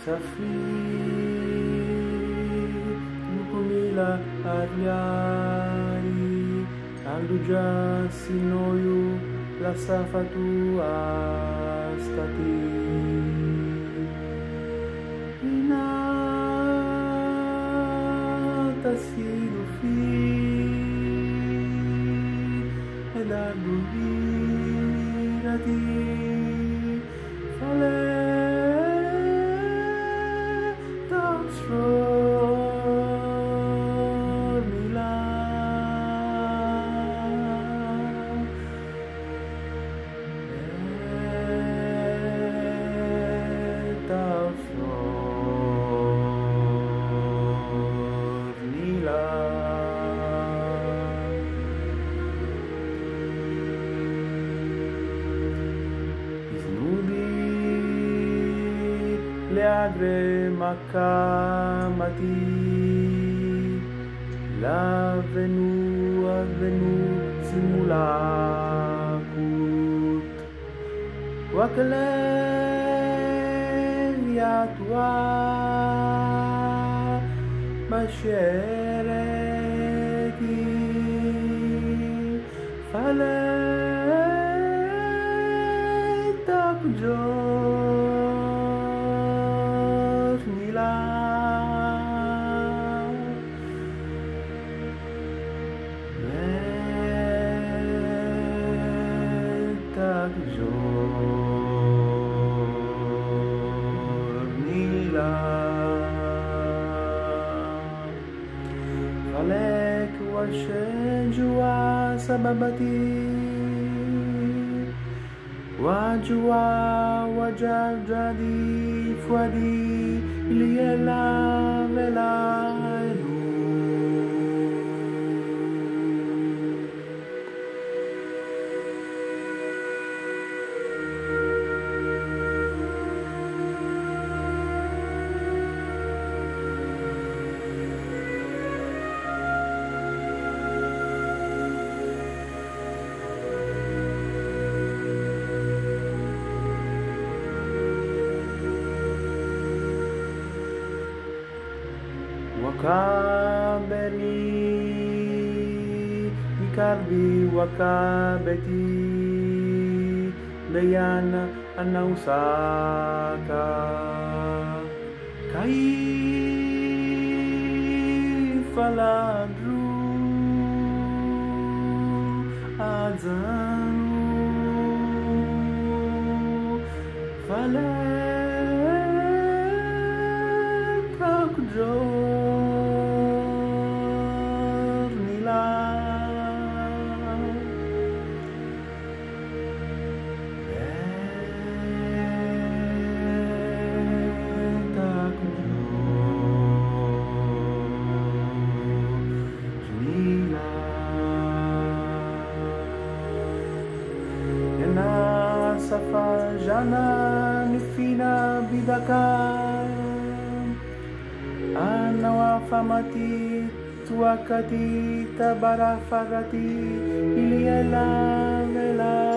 Lukumila Adliari Alduja Sinoyu Lasafatu Astati Inata Sidufi Edaguirati Fale Leagre macamati la venu simulacut wakle tua mascereti fale takjo Falek washenjua sababati wajua wajajadi fuadi iliela vela Wakabeni Mikarbi wakabeti Dayana anausaka Kai faladru Azanu Falek akjo Safajana nifina bidaka Anawa famati tuakati tabarafarati iliela vela